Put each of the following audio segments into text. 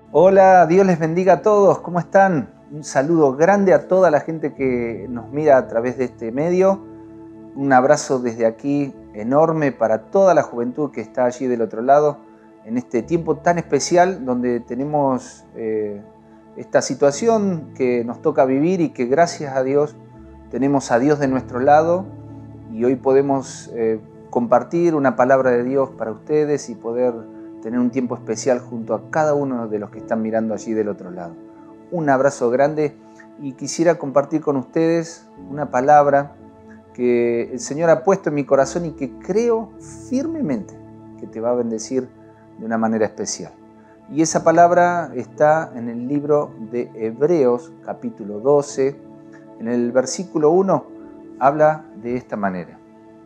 Hola, Dios les bendiga a todos, ¿cómo están? Un saludo grande a toda la gente que nos mira a través de este medio. Un abrazo desde aquí enorme para toda la juventud que está allí del otro lado, en este tiempo tan especial donde tenemos esta situación que nos toca vivir y que gracias a Dios tenemos a Dios de nuestro lado y hoy podemos compartir una palabra de Dios para ustedes y poder tener un tiempo especial junto a cada uno de los que están mirando allí del otro lado. Un abrazo grande y quisiera compartir con ustedes una palabra que el Señor ha puesto en mi corazón y que creo firmemente que te va a bendecir de una manera especial. Y esa palabra está en el libro de Hebreos, capítulo 12. En el versículo 1 habla de esta manera.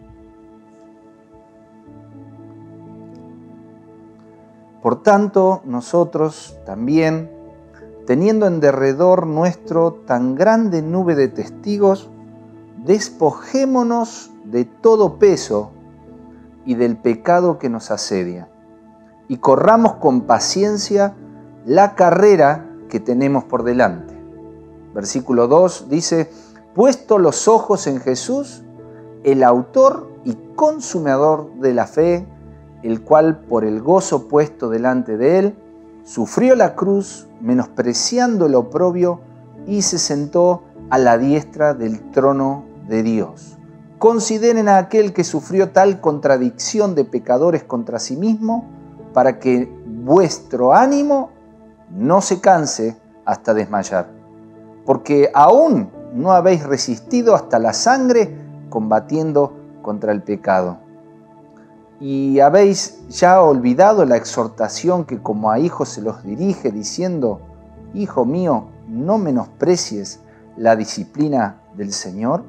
Por tanto, nosotros también, teniendo en derredor nuestro tan grande nube de testigos, despojémonos de todo peso y del pecado que nos asedia, y corramos con paciencia la carrera que tenemos por delante. Versículo 2 dice, puesto los ojos en Jesús, el autor y consumador de la fe, el cual por el gozo puesto delante de él, sufrió la cruz, menospreciando el oprobio, y se sentó a la diestra del trono de Dios. Consideren a aquel que sufrió tal contradicción de pecadores contra sí mismo, para que vuestro ánimo no se canse hasta desmayar. Porque aún no habéis resistido hasta la sangre, combatiendo contra el pecado. Y habéis ya olvidado la exhortación que como a hijos se los dirige, diciendo, Hijo mío, no menosprecies la disciplina del Señor.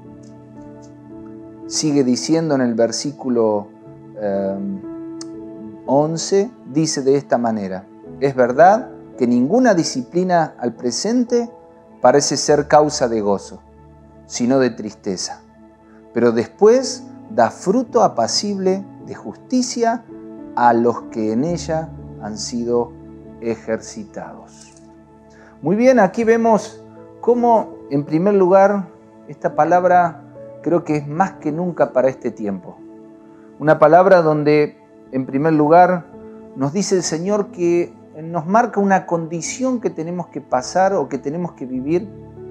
Sigue diciendo en el versículo 11, dice de esta manera, es verdad que ninguna disciplina al presente parece ser causa de gozo, sino de tristeza, pero después da fruto apacible de justicia a los que en ella han sido ejercitados. Muy bien, aquí vemos cómo, en primer lugar, esta palabra creo que es más que nunca para este tiempo. Una palabra donde, en primer lugar, nos dice el Señor que nos marca una condición que tenemos que pasar o que tenemos que vivir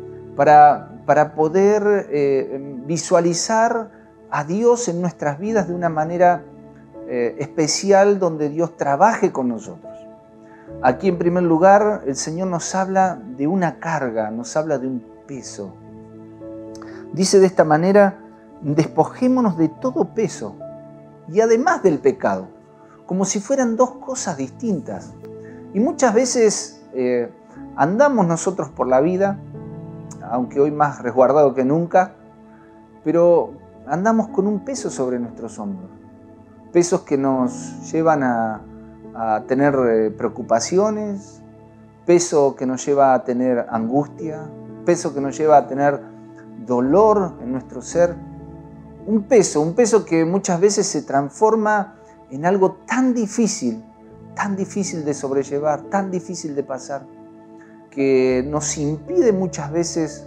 para poder visualizar a Dios en nuestras vidas de una manera especial, donde Dios trabaje con nosotros. Aquí en primer lugar el Señor nos habla de una carga, nos habla de un peso. Dice de esta manera, despojémonos de todo peso y además del pecado, como si fueran dos cosas distintas. Y muchas veces andamos nosotros por la vida, aunque hoy más resguardado que nunca, pero andamos con un peso sobre nuestros hombros, pesos que nos llevan a tener preocupaciones, peso que nos lleva a tener angustia, peso que nos lleva a tener dolor en nuestro ser, un peso que muchas veces se transforma en algo tan difícil de sobrellevar, tan difícil de pasar, que nos impide muchas veces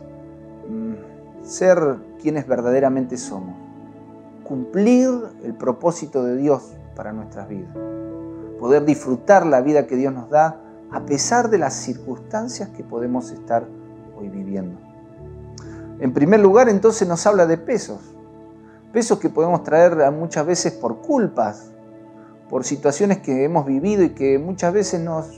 ser quienes verdaderamente somos, cumplir el propósito de Dios para nuestras vidas, poder disfrutar la vida que Dios nos da a pesar de las circunstancias que podemos estar hoy viviendo. En primer lugar, entonces nos habla de pesos que podemos traer muchas veces por culpas, por situaciones que hemos vivido y que muchas veces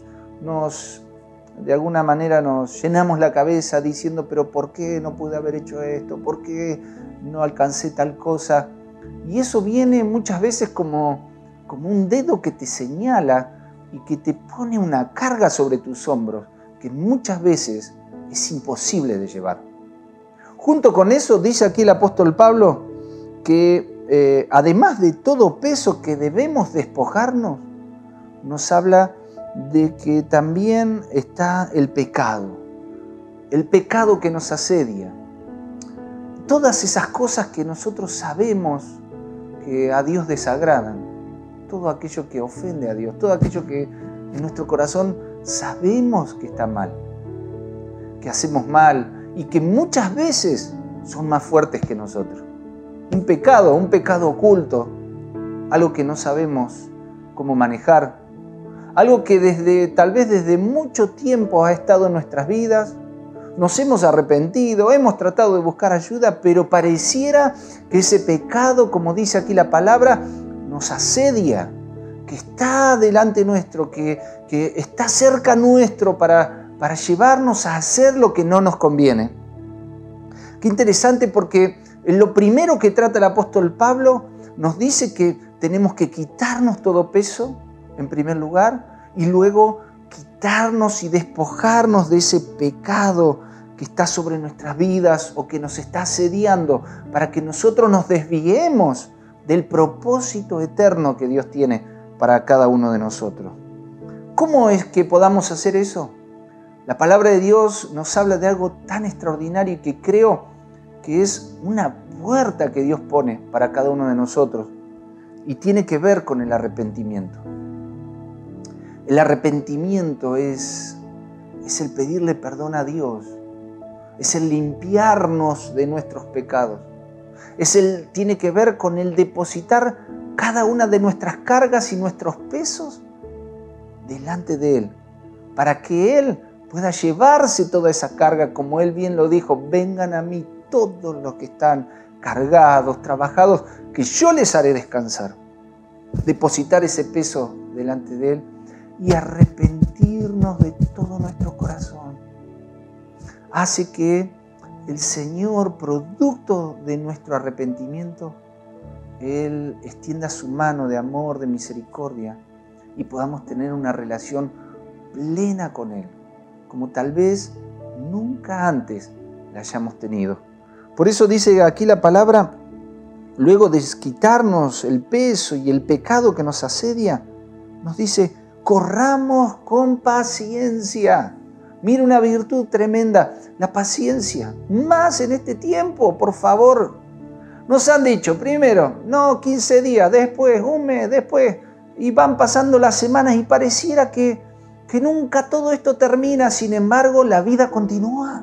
de alguna manera nos llenamos la cabeza diciendo, pero ¿por qué no pude haber hecho esto? ¿Por qué no alcancé tal cosa? Y eso viene muchas veces como un dedo que te señala y que te pone una carga sobre tus hombros que muchas veces es imposible de llevar. Junto con eso, dice aquí el apóstol Pablo, que además de todo peso que debemos despojarnos, nos habla de que también está el pecado que nos asedia. Todas esas cosas que nosotros sabemos que a Dios desagradan, todo aquello que ofende a Dios, todo aquello que en nuestro corazón sabemos que está mal, que hacemos mal y que muchas veces son más fuertes que nosotros. Un pecado oculto, algo que no sabemos cómo manejar, algo que tal vez desde mucho tiempo ha estado en nuestras vidas. Nos hemos arrepentido, hemos tratado de buscar ayuda, pero pareciera que ese pecado, como dice aquí la palabra, nos asedia, que está delante nuestro, que está cerca nuestro para llevarnos a hacer lo que no nos conviene. Qué interesante, porque lo primero que trata el apóstol Pablo nos dice que tenemos que quitarnos todo peso, en primer lugar, y luego quitarnos y despojarnos de ese pecado que está sobre nuestras vidas o que nos está asediando, para que nosotros nos desviemos del propósito eterno que Dios tiene para cada uno de nosotros. ¿Cómo es que podamos hacer eso? La palabra de Dios nos habla de algo tan extraordinario y que creo que es una puerta que Dios pone para cada uno de nosotros, y tiene que ver con el arrepentimiento. El arrepentimiento es el pedirle perdón a Dios, es el limpiarnos de nuestros pecados, tiene que ver con el depositar cada una de nuestras cargas y nuestros pesos delante de Él, para que Él pueda llevarse toda esa carga, como Él bien lo dijo: vengan a mí todos los que están cargados, trabajados, que yo les haré descansar. Depositar ese peso delante de Él y arrepentirnos de todo nuestro corazón hace que el Señor, producto de nuestro arrepentimiento, Él extienda su mano de amor, de misericordia, y podamos tener una relación plena con Él, como tal vez nunca antes la hayamos tenido. Por eso dice aquí la palabra, luego de quitarnos el peso y el pecado que nos asedia, nos dice: corramos con paciencia. Mira, una virtud tremenda, la paciencia. Más en este tiempo, por favor. Nos han dicho primero, 15 días, después un mes, después, y van pasando las semanas y pareciera que nunca todo esto termina. Sin embargo, la vida continúa.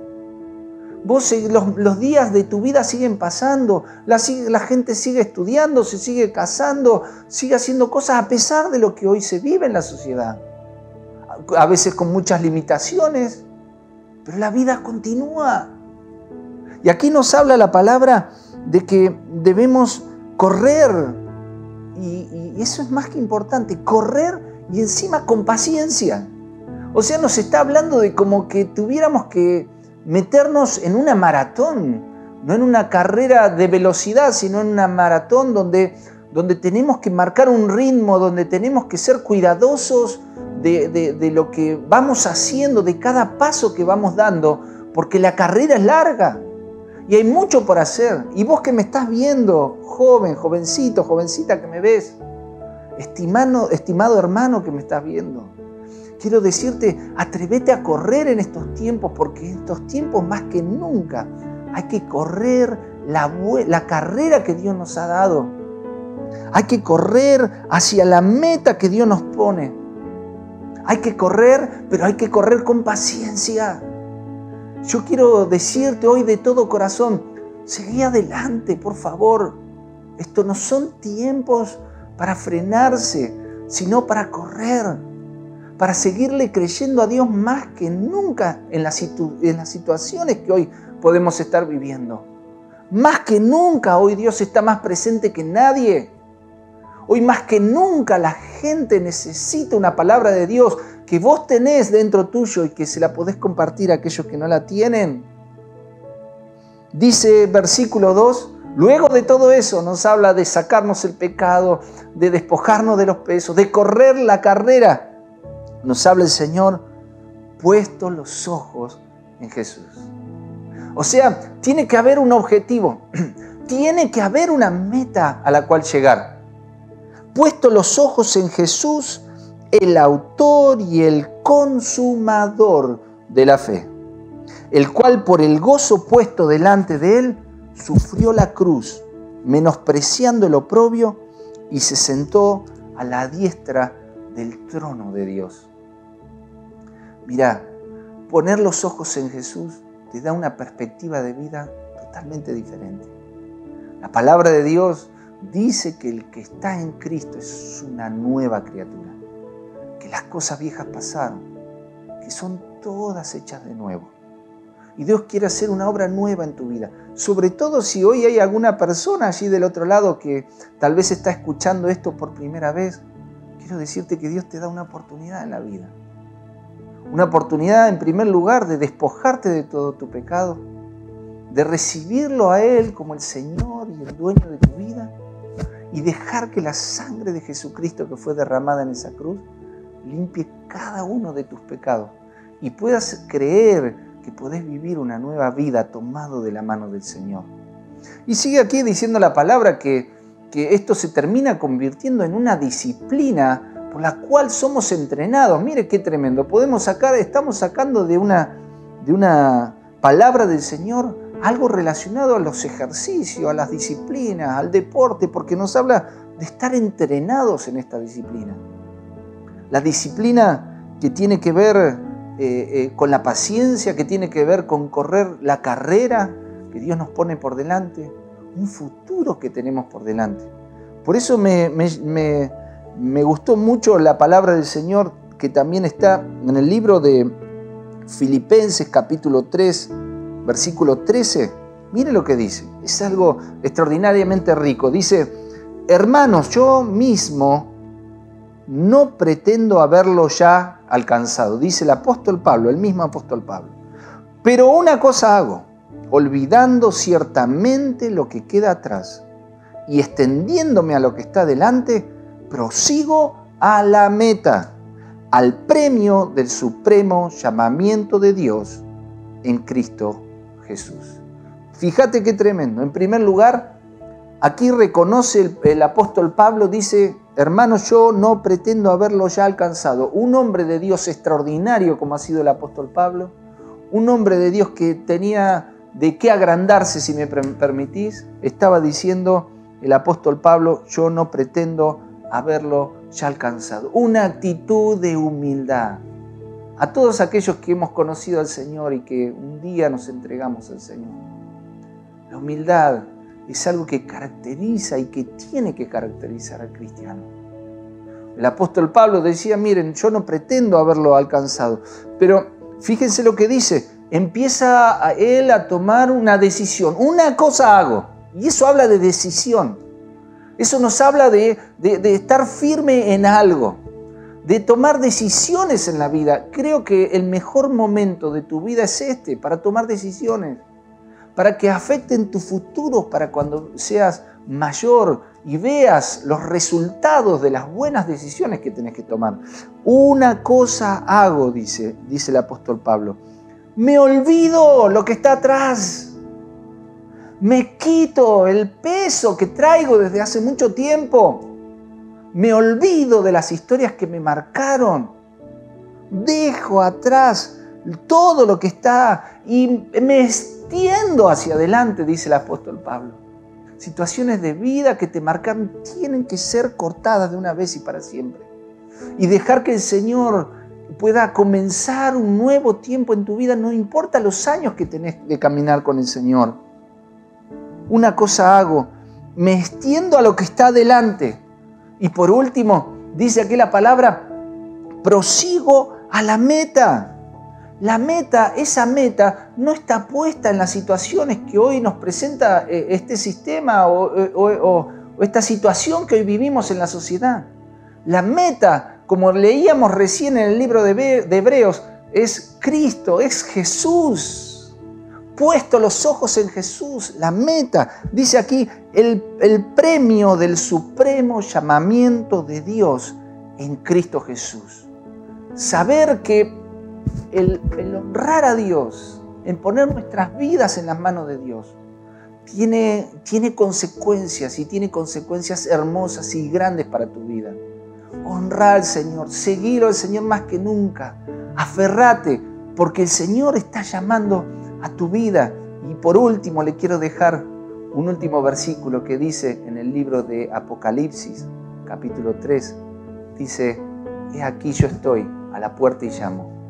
Los días de tu vida siguen pasando, la gente sigue estudiando, se sigue casando, sigue haciendo cosas a pesar de lo que hoy se vive en la sociedad. A veces con muchas limitaciones, pero la vida continúa. Y aquí nos habla la palabra de que debemos correr, y eso es más que importante, correr y encima con paciencia. O sea, nos está hablando de como que tuviéramos que meternos en una maratón, no en una carrera de velocidad, sino en una maratón donde tenemos que marcar un ritmo, donde tenemos que ser cuidadosos de lo que vamos haciendo, de cada paso que vamos dando, porque la carrera es larga y hay mucho por hacer. Y vos que me estás viendo, joven, jovencito, jovencita que me ves, estimado hermano que me estás viendo, quiero decirte, atrévete a correr en estos tiempos, porque en estos tiempos más que nunca hay que correr la carrera que Dios nos ha dado. Hay que correr hacia la meta que Dios nos pone. Hay que correr, pero hay que correr con paciencia. Yo quiero decirte hoy de todo corazón, seguí adelante, por favor. Estos no son tiempos para frenarse, sino para correr, para seguirle creyendo a Dios más que nunca en las situaciones que hoy podemos estar viviendo. Más que nunca hoy Dios está más presente que nadie. Hoy más que nunca la gente necesita una palabra de Dios que vos tenés dentro tuyo y que se la podés compartir a aquellos que no la tienen. Dice versículo 2, luego de todo eso nos habla de sacarnos el pecado, de despojarnos de los pesos, de correr la carrera. Nos habla el Señor, puesto los ojos en Jesús. O sea, tiene que haber un objetivo, tiene que haber una meta a la cual llegar. Puesto los ojos en Jesús, el autor y el consumador de la fe, el cual por el gozo puesto delante de él, sufrió la cruz, menospreciando el oprobio, y se sentó a la diestra del trono de Dios. Mirá, poner los ojos en Jesús te da una perspectiva de vida totalmente diferente. La palabra de Dios dice que el que está en Cristo es una nueva criatura, que las cosas viejas pasaron, que son todas hechas de nuevo. Y Dios quiere hacer una obra nueva en tu vida. Sobre todo si hoy hay alguna persona allí del otro lado que tal vez está escuchando esto por primera vez. Quiero decirte que Dios te da una oportunidad en la vida. Una oportunidad en primer lugar de despojarte de todo tu pecado, de recibirlo a Él como el Señor y el dueño de tu vida y dejar que la sangre de Jesucristo que fue derramada en esa cruz limpie cada uno de tus pecados y puedas creer que podés vivir una nueva vida tomado de la mano del Señor. Y sigue aquí diciendo la palabra que esto se termina convirtiendo en una disciplina por la cual somos entrenados. Mire qué tremendo. Estamos sacando de una palabra del Señor algo relacionado a los ejercicios, a las disciplinas, al deporte, porque nos habla de estar entrenados en esta disciplina. La disciplina que tiene que ver con la paciencia, que tiene que ver con correr la carrera que Dios nos pone por delante, un futuro que tenemos por delante. Por eso me gustó mucho la palabra del Señor que también está en el libro de Filipenses capítulo 3, versículo 13. Mire lo que dice, es algo extraordinariamente rico. Dice, hermanos, yo mismo no pretendo haberlo ya alcanzado, dice el apóstol Pablo, el mismo apóstol Pablo. Pero una cosa hago, olvidando ciertamente lo que queda atrás y extendiéndome a lo que está delante, prosigo a la meta, al premio del supremo llamamiento de Dios en Cristo Jesús. Fíjate qué tremendo. En primer lugar, aquí reconoce el apóstol Pablo, dice, hermanos, yo no pretendo haberlo ya alcanzado. Un hombre de Dios extraordinario como ha sido el apóstol Pablo, un hombre de Dios que tenía de qué agrandarse, si me permitís, estaba diciendo el apóstol Pablo, yo no pretendo haberlo ya alcanzado. Una actitud de humildad. A todos aquellos que hemos conocido al Señor y que un día nos entregamos al Señor. La humildad es algo que caracteriza y que tiene que caracterizar al cristiano. El apóstol Pablo decía, miren, yo no pretendo haberlo alcanzado, pero fíjense lo que dice, empieza él a tomar una decisión, una cosa hago, y eso habla de decisión, eso nos habla de estar firme en algo, de tomar decisiones en la vida. Creo que el mejor momento de tu vida es este, para tomar decisiones, para que afecten tu futuro, para cuando seas mayor y veas los resultados de las buenas decisiones que tenés que tomar. Una cosa hago, dice el apóstol Pablo. Me olvido lo que está atrás. Me quito el peso que traigo desde hace mucho tiempo. Me olvido de las historias que me marcaron. Dejo atrás todo lo que está y me extiendo hacia adelante, dice el apóstol Pablo. Situaciones de vida que te marcaron tienen que ser cortadas de una vez y para siempre. Y dejar que el Señor pueda comenzar un nuevo tiempo en tu vida, no importa los años que tenés de caminar con el Señor. Una cosa hago, me extiendo a lo que está adelante. Y por último, dice aquí la palabra, prosigo a la meta. La meta, esa meta, no está puesta en las situaciones que hoy nos presenta este sistema o esta situación que hoy vivimos en la sociedad. La meta, como leíamos recién en el libro de Hebreos, es Cristo, es Jesús. Puesto los ojos en Jesús, la meta. Dice aquí, el premio del supremo llamamiento de Dios en Cristo Jesús. Saber que el honrar a Dios, en poner nuestras vidas en las manos de Dios, tiene consecuencias y tiene consecuencias hermosas y grandes para tu vida. Honrar al Señor, seguir al Señor más que nunca, aferrate, porque el Señor está llamando a tu vida. Y por último le quiero dejar un último versículo que dice en el libro de Apocalipsis, capítulo 3, dice, he aquí yo estoy a la puerta y llamo.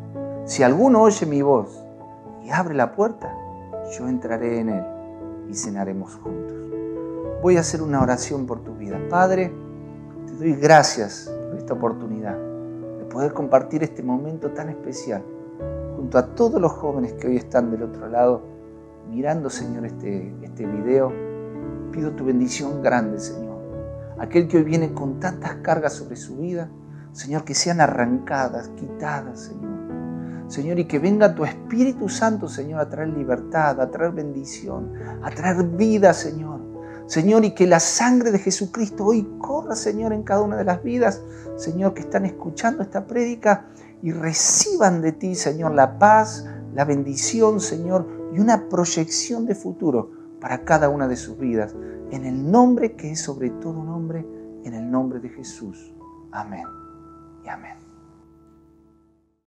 Si alguno oye mi voz y abre la puerta, yo entraré en él y cenaremos juntos. Voy a hacer una oración por tu vida. Padre, te doy gracias por esta oportunidad de poder compartir este momento tan especial junto a todos los jóvenes que hoy están del otro lado mirando, Señor, este video. Pido tu bendición grande, Señor. Aquel que hoy viene con tantas cargas sobre su vida, Señor, que sean arrancadas, quitadas, Señor. Señor, y que venga tu Espíritu Santo, Señor, a traer libertad, a traer bendición, a traer vida, Señor. Señor, y que la sangre de Jesucristo hoy corra, Señor, en cada una de las vidas, Señor, que están escuchando esta prédica y reciban de ti, Señor, la paz, la bendición, Señor, y una proyección de futuro para cada una de sus vidas. En el nombre que es sobre todo nombre, en el nombre de Jesús. Amén y amén.